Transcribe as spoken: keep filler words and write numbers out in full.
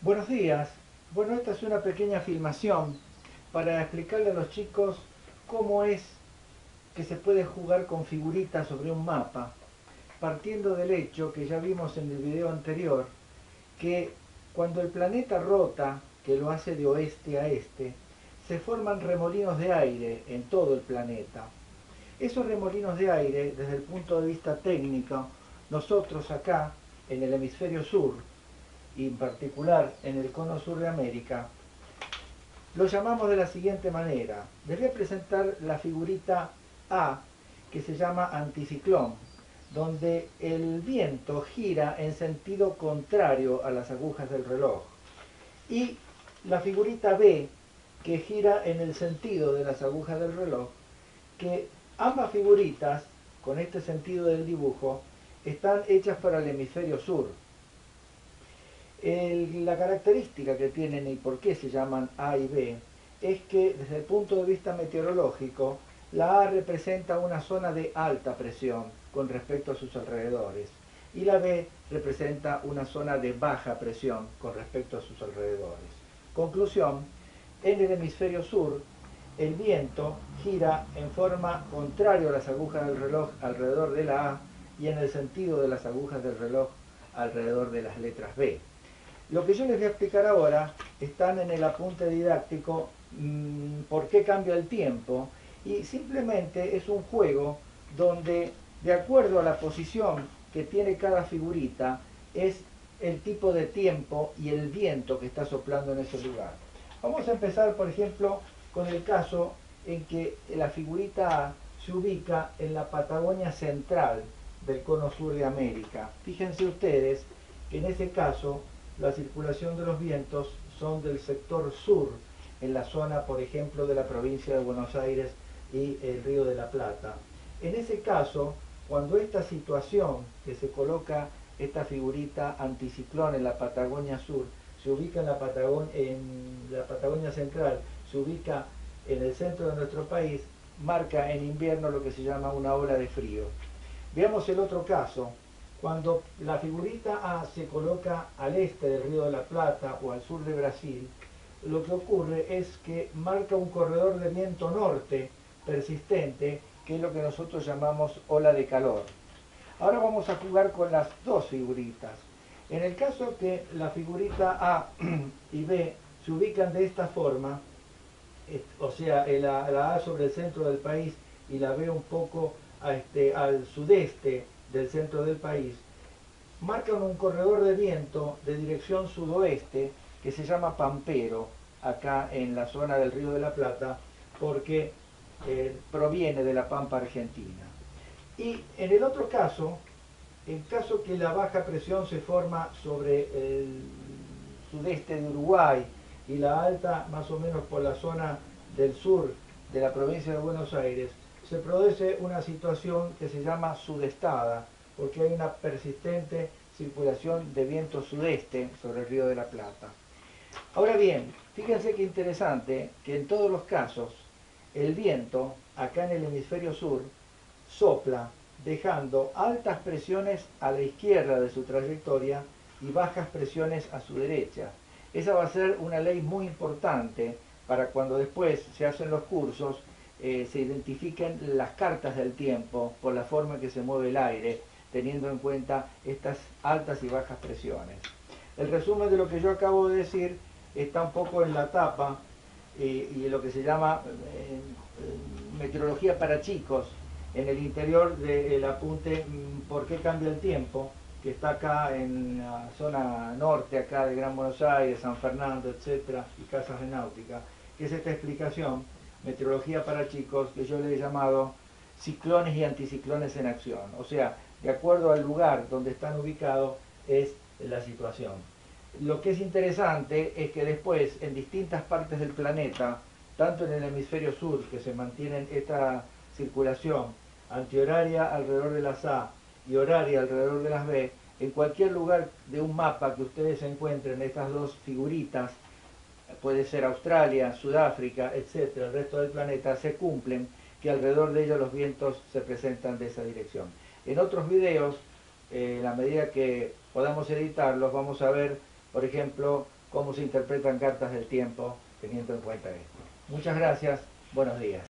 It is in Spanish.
Buenos días. Bueno, esta es una pequeña filmación para explicarle a los chicos cómo es que se puede jugar con figuritas sobre un mapa, partiendo del hecho que ya vimos en el video anterior, que cuando el planeta rota, que lo hace de oeste a este, se forman remolinos de aire en todo el planeta. Esos remolinos de aire, desde el punto de vista técnico, nosotros acá, en el hemisferio sur, y en particular en el cono sur de América, lo llamamos de la siguiente manera. Les voy a presentar la figurita A, que se llama anticiclón, donde el viento gira en sentido contrario a las agujas del reloj. Y la figurita B, que gira en el sentido de las agujas del reloj, que ambas figuritas, con este sentido del dibujo, están hechas para el hemisferio sur. El, la característica que tienen y por qué se llaman A y B es que desde el punto de vista meteorológico, la A representa una zona de alta presión con respecto a sus alrededores y la B representa una zona de baja presión con respecto a sus alrededores. Conclusión, en el hemisferio sur el viento gira en forma contraria a las agujas del reloj alrededor de la A y en el sentido de las agujas del reloj alrededor de las letras B. Lo que yo les voy a explicar ahora están en el apunte didáctico mmm, por qué cambia el tiempo, y simplemente es un juego donde, de acuerdo a la posición que tiene cada figurita, es el tipo de tiempo y el viento que está soplando en ese lugar. Vamos a empezar, por ejemplo, con el caso en que la figurita A se ubica en la Patagonia central del cono sur de América. Fíjense ustedes que en ese caso la circulación de los vientos son del sector sur, en la zona, por ejemplo, de la provincia de Buenos Aires y el Río de la Plata. En ese caso, cuando esta situación que se coloca esta figurita anticiclón en la Patagonia Sur, se ubica en la, Patagon en la Patagonia Central, se ubica en el centro de nuestro país, marca en invierno lo que se llama una ola de frío. Veamos el otro caso. Cuando la figurita A se coloca al este del Río de la Plata o al sur de Brasil, lo que ocurre es que marca un corredor de viento norte persistente, que es lo que nosotros llamamos ola de calor. Ahora vamos a jugar con las dos figuritas. En el caso que la figurita A y B se ubican de esta forma, o sea, la, la A sobre el centro del país y la B un poco a este, al sudeste del centro del país, marcan un corredor de viento de dirección sudoeste que se llama Pampero, acá en la zona del Río de la Plata, porque eh, proviene de la Pampa Argentina. Y en el otro caso, en caso que la baja presión se forma sobre el sudeste de Uruguay y la alta más o menos por la zona del sur de la provincia de Buenos Aires, se produce una situación que se llama sudestada, porque hay una persistente circulación de viento sudeste sobre el Río de la Plata. Ahora bien, fíjense qué interesante que en todos los casos el viento, acá en el hemisferio sur, sopla dejando altas presiones a la izquierda de su trayectoria y bajas presiones a su derecha. Esa va a ser una ley muy importante para cuando después se hacen los cursos, eh, se identifiquen las cartas del tiempo por la forma en que se mueve el aire, teniendo en cuenta estas altas y bajas presiones. El resumen de lo que yo acabo de decir está un poco en la tapa eh, y en lo que se llama eh, meteorología para chicos, en el interior del apunte ¿por qué cambia el tiempo?, que está acá en la zona norte, acá de Gran Buenos Aires, San Fernando, etcétera, y Casas de Náutica, que es esta explicación, meteorología para chicos, que yo le he llamado ciclones y anticiclones en acción. O sea, de acuerdo al lugar donde están ubicados es la situación. Lo que es interesante es que después, en distintas partes del planeta, tanto en el hemisferio sur, que se mantiene esta circulación antihoraria alrededor de las A y horaria alrededor de las B, en cualquier lugar de un mapa que ustedes encuentren estas dos figuritas, puede ser Australia, Sudáfrica, etcétera, el resto del planeta, se cumplen que alrededor de ellos los vientos se presentan de esa dirección. En otros videos, eh, a medida que podamos editarlos, vamos a ver, por ejemplo, cómo se interpretan cartas del tiempo teniendo en cuenta esto. Muchas gracias, buenos días.